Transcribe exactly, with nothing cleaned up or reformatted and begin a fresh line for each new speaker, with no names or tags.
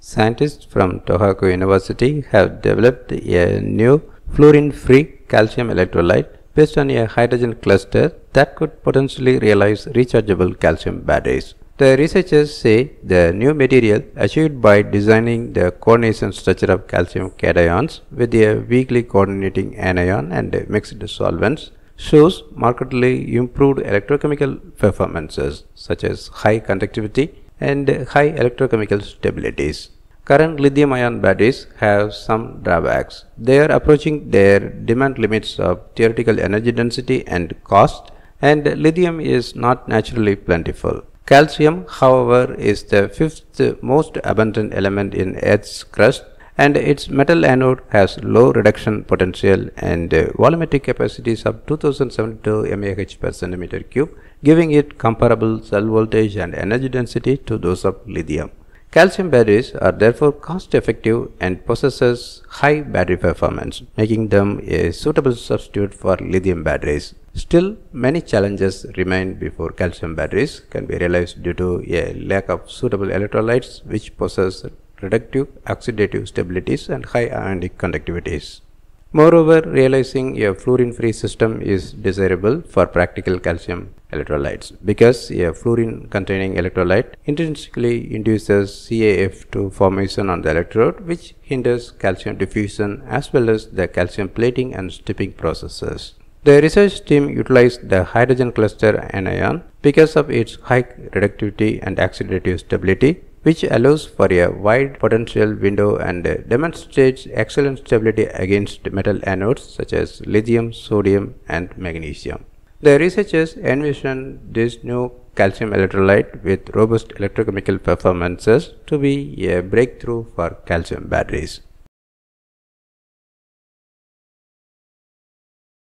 Scientists from Tohoku University have developed a new fluorine-free calcium electrolyte based on a hydrogen cluster that could potentially realize rechargeable calcium batteries. The researchers say the new material, achieved by designing the coordination structure of calcium cations with a weakly coordinating anion and mixed solvents, shows markedly improved electrochemical performances such as high conductivity and high electrochemical stabilities. Current lithium-ion batteries have some drawbacks. They are approaching their demand limits of theoretical energy density and cost, and lithium is not naturally plentiful. Calcium, however, is the fifth most abundant element in Earth's crust, and its metal anode has low reduction potential and volumetric capacities of two thousand seventy-two milliamps per centimeter cube, giving it comparable cell voltage and energy density to those of lithium. Calcium batteries are therefore cost-effective and possesses high battery performance, making them a suitable substitute for lithium batteries. Still, many challenges remain before calcium batteries can be realized due to a lack of suitable electrolytes which possess reductive, oxidative stabilities and high ionic conductivities. Moreover, realizing a fluorine-free system is desirable for practical calcium electrolytes because a fluorine-containing electrolyte intrinsically induces C A F two formation on the electrode, which hinders calcium diffusion as well as the calcium plating and stripping processes. The research team utilized the hydrogen cluster anion because of its high reductivity and oxidative stability, which allows for a wide potential window and demonstrates excellent stability against metal anodes such as lithium, sodium, and magnesium. The researchers envision this new calcium electrolyte with robust electrochemical performances to be a breakthrough for calcium batteries.